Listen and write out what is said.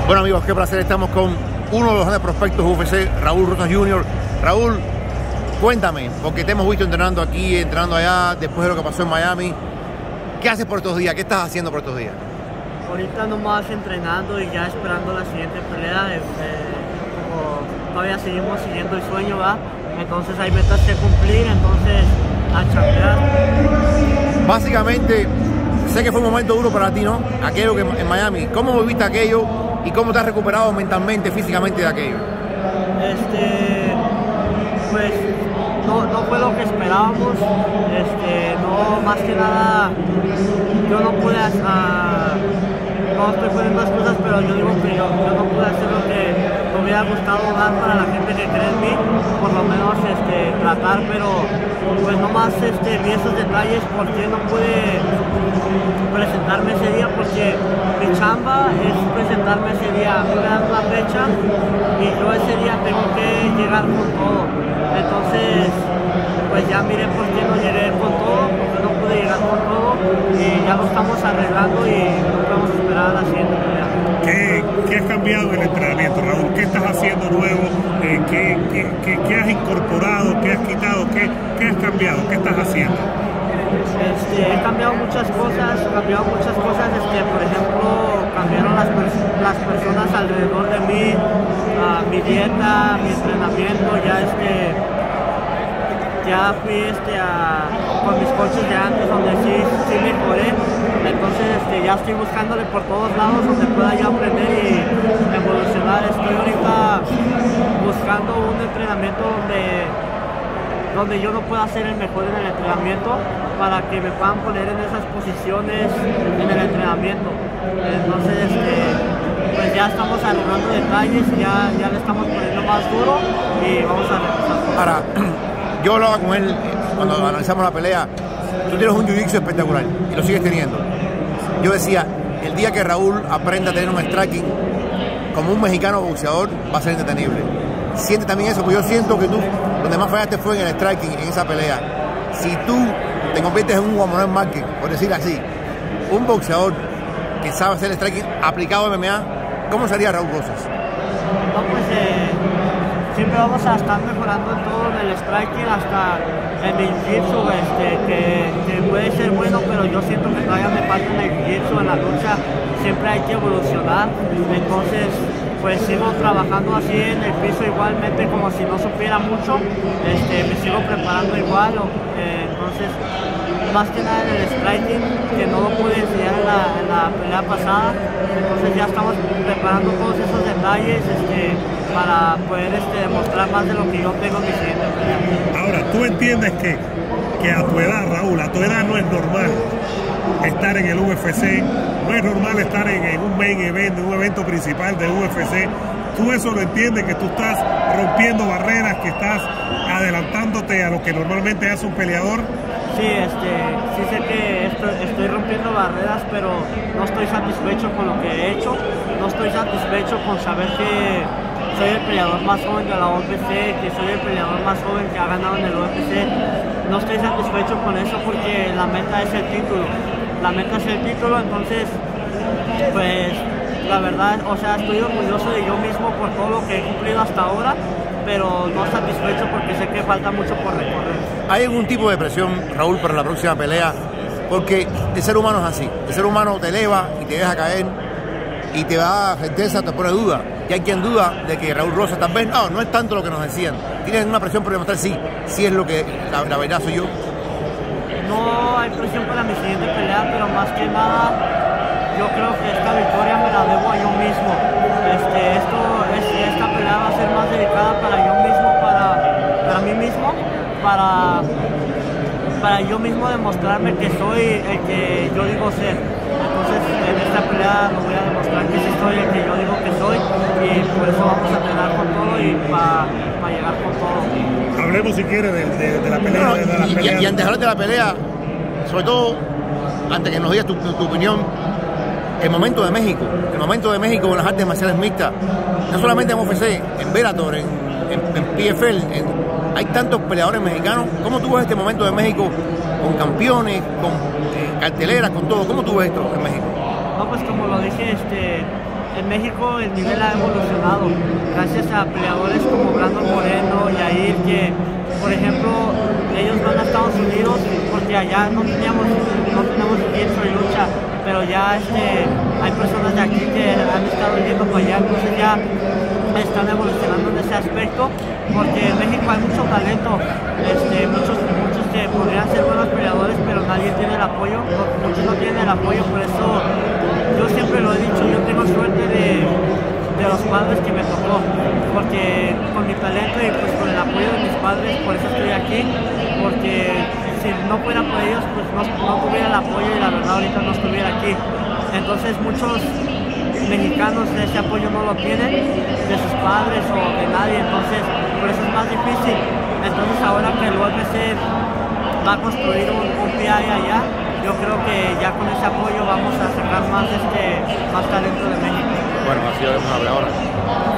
Bueno amigos, qué placer, estamos con uno de los grandes prospectos UFC, Raúl Rosas Jr. Raúl, cuéntame, porque te hemos visto entrenando aquí, entrenando allá, después de lo que pasó en Miami. ¿Qué haces por estos días? ¿Qué estás haciendo por estos días? Ahorita nomás entrenando y ya esperando la siguiente pelea. Como todavía seguimos siguiendo el sueño, ¿va? Entonces hay metas que cumplir, entonces a chambear. Básicamente, sé que fue un momento duro para ti, ¿no? Aquello que en Miami. ¿Cómo viviste aquello y cómo te has recuperado mentalmente, físicamente de aquello? Pues no fue lo que esperábamos. No, más que nada, yo no pude no estoy poniendo excusas, pero yo digo que yo no pude hacer lo que me hubiera gustado dar para la gente que cree en mí, por lo menos tratar, pero pues nomás vi esos detalles porque no pude presentarme ese día, porque mi chamba es presentarme ese día, me dan la fecha y yo ese día tengo que llegar con todo. Entonces pues ya miré por qué no llegué con todo, porque no pude llegar con todo y ya lo estamos arreglando y no podemos esperar a la siguiente pelea. ¿Qué has cambiado en el entrenamiento, Raúl? ¿Qué estás haciendo nuevo? ¿Qué has incorporado? ¿Qué has quitado? ¿Qué has cambiado? ¿Qué estás haciendo? He cambiado muchas cosas, por ejemplo, cambiaron las personas alrededor de mí, mi dieta, mi entrenamiento, ya fui con mis coaches de antes, donde sí mejoré. Entonces ya estoy buscándole por todos lados donde pueda yo aprender y evolucionar. Estoy ahorita buscando un entrenamiento donde yo no pueda ser el mejor en el entrenamiento, para que me puedan poner en esas posiciones en el entrenamiento. Entonces pues ya estamos arreglando detalles, ya le estamos poniendo más duro y vamos a repasar. Ahora, yo hablaba con él cuando analizamos la pelea. Tú tienes un jiu-jitsu espectacular y lo sigues teniendo. Yo decía, el día que Raúl aprenda a tener un striking como un mexicano boxeador, va a ser indetenible. Siente también eso, porque yo siento que tú, donde más fallaste fue en el striking, en esa pelea. Si tú te conviertes en un Juan Manuel Márquez, por decir así, un boxeador que sabe hacer el striking aplicado a MMA, ¿cómo sería Raúl Rosas? No, pues siempre vamos a estar mejorando en todo, en el striking, hasta en el jiu-jitsu, que puede ser bueno, pero yo siento que todavía me falta en el jiu-jitsu, en la lucha, siempre hay que evolucionar. Entonces pues sigo trabajando así en el piso igualmente, como si no supiera mucho, me sigo preparando igual. Entonces más que nada en el striking, que no lo pude enseñar en la pelea pasada, entonces ya estamos preparando todos esos detalles para poder demostrar más de lo que yo tengo en mi siguiente pelea. Ahora, ¿tú entiendes que a tu edad, Raúl, a tu edad no es normal estar en el UFC, no es normal estar en un main event, en un evento principal de UFC? ¿Tú eso lo entiendes, que tú estás rompiendo barreras, que estás adelantándote a lo que normalmente hace un peleador? Sí, sí sé que estoy rompiendo barreras, pero no estoy satisfecho con lo que he hecho. No estoy satisfecho con saber que soy el peleador más joven de la UFC, que soy el peleador más joven que ha ganado en el UFC. No estoy satisfecho con eso porque la meta es el título. La meta es el título, entonces, pues, la verdad, estoy orgulloso de yo mismo por todo lo que he cumplido hasta ahora, pero no satisfecho porque sé que falta mucho por recorrer. ¿Hay algún tipo de presión, Raúl, para la próxima pelea? Porque el ser humano es así. El ser humano te eleva y te deja caer y te da certeza, te pone duda. Y hay quien duda de que Raúl Rosas tal vez, no es tanto lo que nos decían. Tienen una presión por demostrar sí es lo que la verdad soy yo. No hay presión para mi siguiente pelea, pero más que nada yo creo que esta victoria me la debo a yo mismo. Esta pelea va a ser más dedicada para yo mismo, para mí mismo, para yo mismo demostrarme que soy el que yo digo ser. Entonces en esta pelea lo voy a demostrar que sí soy el que yo digo que soy, y por eso vamos a entrenar con todo y para llegar con todo. Hablemos si quiere de la pelea. Y antes de hablar de la pelea, sobre todo, antes que nos digas tu opinión, el momento de México en las artes marciales mixtas, no solamente en UFC, en Bellator, en PFL, hay tantos peleadores mexicanos. ¿Cómo tú ves este momento de México con campeones, con carteleras, con todo? ¿Cómo tú ves esto en México? No, pues como lo dije, en México el nivel ha evolucionado gracias a peleadores como Brandon Moreno, Yair, que por ejemplo ellos van a Estados Unidos porque allá no teníamos lienzo y lucha, pero ya hay personas de aquí que han estado yendo para allá, entonces ya están evolucionando en ese aspecto, porque en México hay mucho talento, muchos que podrían ser buenos peleadores, pero nadie tiene el apoyo, muchos no tienen el apoyo, por eso yo siempre lo he dicho, yo tengo suerte de los padres que me tocó, porque con mi talento y pues con el apoyo de mis padres, por eso estoy aquí, porque si no fuera por ellos, pues no tuviera el apoyo y la verdad ahorita no estuviera aquí. Entonces muchos mexicanos ese apoyo no lo tienen de sus padres o de nadie, entonces por eso es más difícil. Entonces ahora que el UFC va a construir un PI allá, yo creo que ya con ese apoyo vamos a sacar más talento de México. Bueno, así lo vamos a ver ahora.